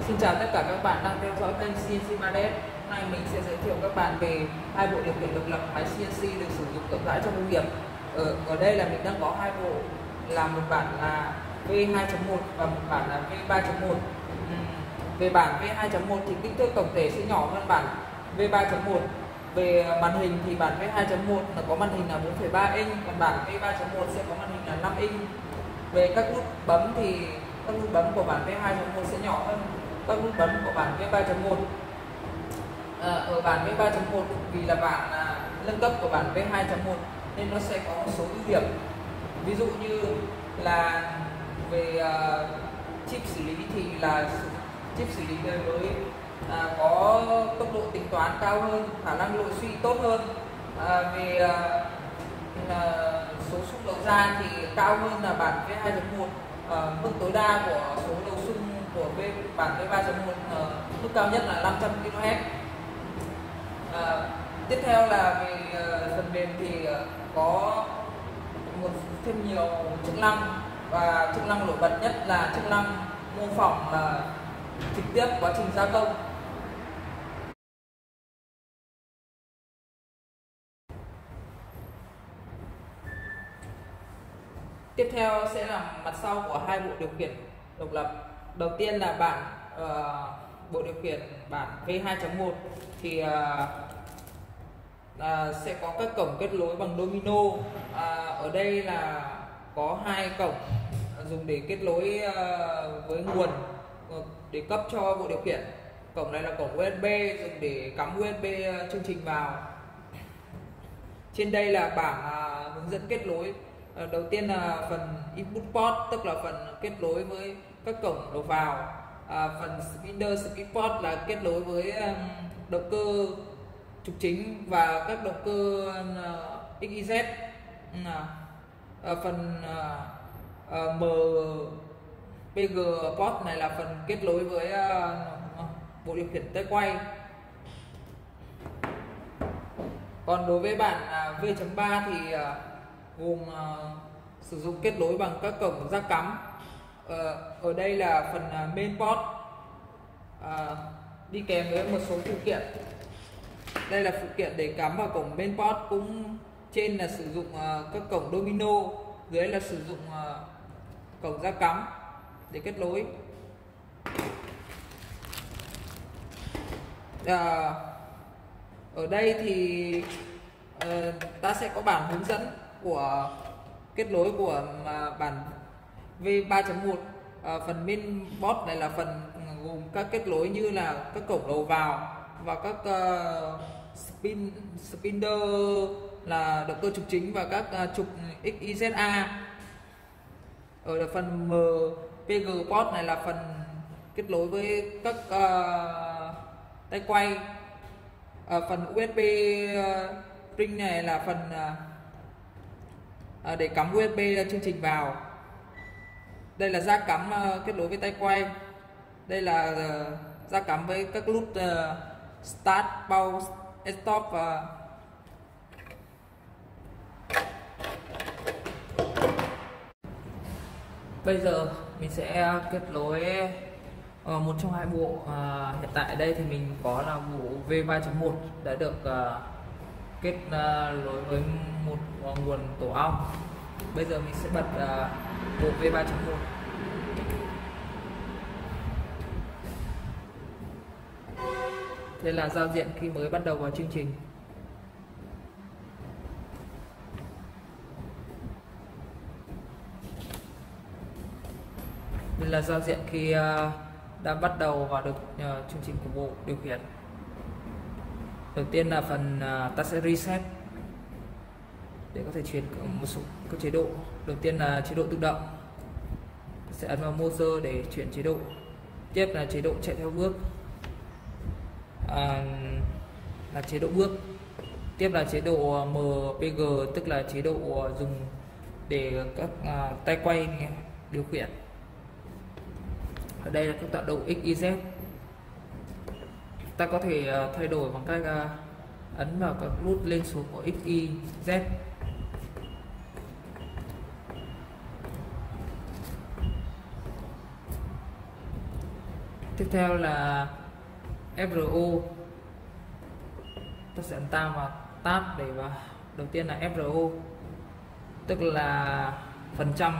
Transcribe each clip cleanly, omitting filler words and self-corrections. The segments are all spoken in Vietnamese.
Xin chào tất cả các bạn đang theo dõi kênh CNC 3DS. Hôm nay mình sẽ giới thiệu các bạn về hai bộ điều khiển độc lập máy CNC được sử dụng rộng rãi trong công nghiệp. Ở đây là mình đang có hai bộ, là một bản là V2.1 và một bản là V3.1. Về bản V2.1 thì kích thước tổng thể sẽ nhỏ hơn bản V3.1. Về màn hình thì bản V2.1 là có màn hình là 4,3 inch, còn bản V3.1 sẽ có màn hình là 5 inch. Về các nút bấm thì các nút bấm của bản V2.1 sẽ nhỏ hơn các nút bấm của bản V3.1. Ở bản V3.1 vì là bản nâng cấp của bản V2.1 nên nó sẽ có một số ưu điểm, ví dụ như là về chip xử lý thì là chip xử lý đời mới, có tốc độ tính toán cao hơn, khả năng lội suy tốt hơn. Về số xung đầu ra thì cao hơn là bản V2.1. Mức tối đa của số đầu xung của bản V3.1 mức cao nhất là 500 kHz. Tiếp theo là về phần mềm thì có thêm nhiều chức năng, và chức năng nổi bật nhất là chức năng mô phỏng trực tiếp quá trình gia công. Tiếp theo sẽ là mặt sau của hai bộ điều khiển độc lập. Đầu tiên là bộ điều khiển bản V2.1 thì sẽ có các cổng kết nối bằng domino. Ở đây là có hai cổng dùng để kết nối với nguồn để cấp cho bộ điều khiển. Cổng này là cổng USB dùng để cắm USB chương trình vào. Trên đây là bảng hướng dẫn kết nối. Đầu tiên là phần input port, tức là phần kết nối với các cổng đầu vào. Phần spinner speed port là kết nối với động cơ trục chính và các động cơ XYZ. Phần MPG port này là phần kết nối với bộ điều khiển tay quay. Còn đối với bản V.3 thì gồm sử dụng kết nối bằng các cổng jack cắm. Ở đây là phần main port đi kèm với một số phụ kiện. Đây là phụ kiện để cắm vào cổng main port, cũng trên là sử dụng các cổng domino, dưới là sử dụng cổng jack cắm để kết nối. Ở đây thì ta sẽ có bản hướng dẫn của kết nối của bản V3.1. Phần main board này là phần gồm các kết nối như là các cổng đầu vào và các spinner là động cơ trục chính và các trục XYZA. Ở phần MPG port này là phần kết nối với các tay quay. Phần USB pring này là phần để cắm USB chương trình vào. Đây là jack cắm kết nối với tay quay. Đây là jack cắm với các nút start, pause, stop và bây giờ mình sẽ kết nối một trong hai bộ. Hiện tại ở đây thì mình có là bộ V3.1 đã được kết nối với một nguồn tổ ong. Bây giờ mình sẽ bật bộ V3.1. Đây là giao diện khi mới bắt đầu vào chương trình. Đây là giao diện khi đã bắt đầu vào được chương trình của bộ điều khiển. Đầu tiên là phần ta sẽ reset để có thể chuyển một số các chế độ. Đầu tiên là chế độ tự động, sẽ ấn vào motor để chuyển chế độ. Tiếp là chế độ chạy theo bước, là chế độ bước. Tiếp là chế độ MPG, tức là chế độ dùng để các tay quay điều khiển. Ở đây là các tọa độ XYZ. Ta có thể thay đổi bằng cách ấn vào các nút lên xuống của XYZ. Tiếp theo là FRO. Ta sẽ ấn Tab vào Tab để vào. Đầu tiên là FRO, tức là phần trăm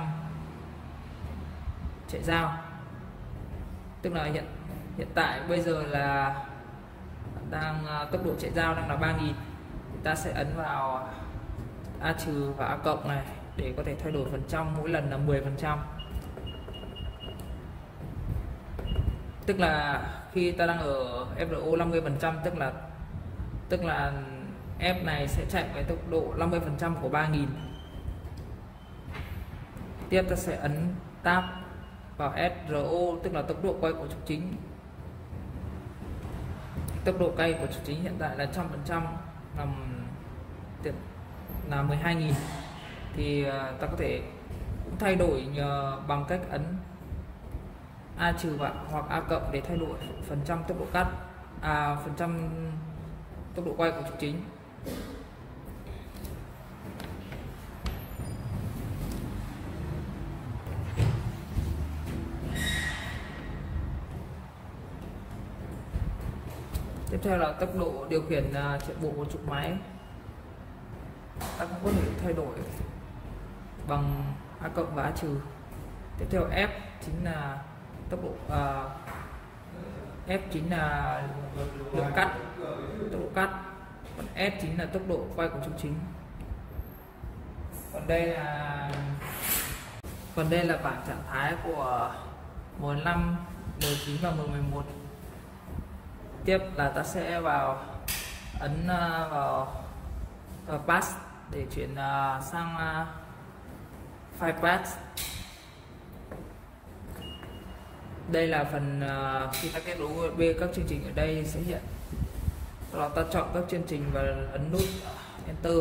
chạy giao. Tức là hiện tại bây giờ là đang tốc độ chạy giao đang là 3000. Ta sẽ ấn vào A trừ và A cộng này để có thể thay đổi phần trăm, mỗi lần là 10%. Tức là khi ta đang ở FRO 50%, tức là F này sẽ chạy với tốc độ 50% của 3000. Tiếp ta sẽ ấn Tab vào SRO, tức là tốc độ quay của trục chính. Tốc độ quay của trục chính hiện tại là 100%, là 12.000. Thì ta có thể cũng thay đổi bằng cách ấn A trừ hoặc A cộng để thay đổi phần trăm tốc độ cắt, phần trăm tốc độ quay của trục chính. Tiếp theo là tốc độ điều khiển chạy bộ của trục máy. Ta cũng có thể thay đổi bằng A cộng và A trừ. Tiếp theo F chính là tốc độ F chính là lượng cắt, tốc độ cắt, còn S chính là tốc độ quay của trục chính. Còn đây là bảng trạng thái của M5, M9 và M11. Tiếp là ta sẽ ấn vào pass để chuyển sang file path. Đây là phần khi ta kết nối USB, các chương trình ở đây sẽ hiện. Sau đó ta chọn các chương trình và ấn nút Enter.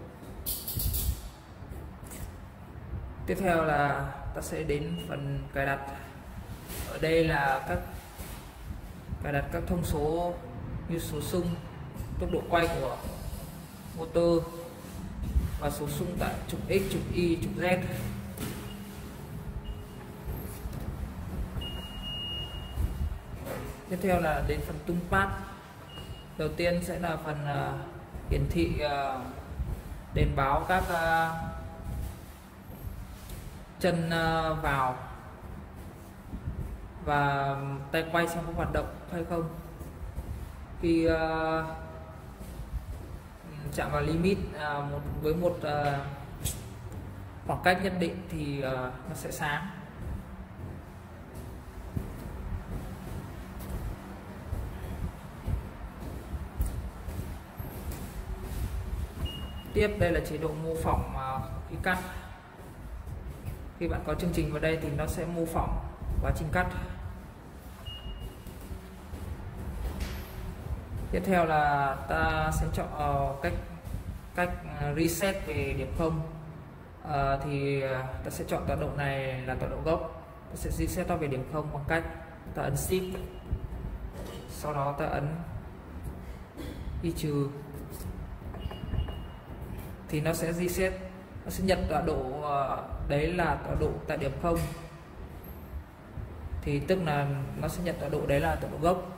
Tiếp theo là ta sẽ đến phần cài đặt. Ở đây là cài đặt các thông số như số xung, tốc độ quay của motor và số xung tại trục X, trục Y, trục Z. Tiếp theo là đến phần toolpath. Đầu tiên sẽ là phần hiển thị đèn báo các chân vào và tay quay xem có hoạt động hay không. Khi chạm vào limit với một khoảng cách nhất định thì nó sẽ sáng. Tiếp đây là chế độ mô phỏng khi cắt. Khi bạn có chương trình vào đây thì nó sẽ mô phỏng quá trình cắt. Tiếp theo là ta sẽ chọn cách reset về điểm 0. Thì ta sẽ chọn tọa độ này là tọa độ gốc. Ta sẽ reset nó về điểm 0 bằng cách ta ấn Shift, sau đó ta ấn Y trừ, thì nó sẽ reset, nó sẽ nhận tọa độ đấy là tọa độ tại điểm 0, thì tức là nó sẽ nhận tọa độ đấy là tọa độ gốc.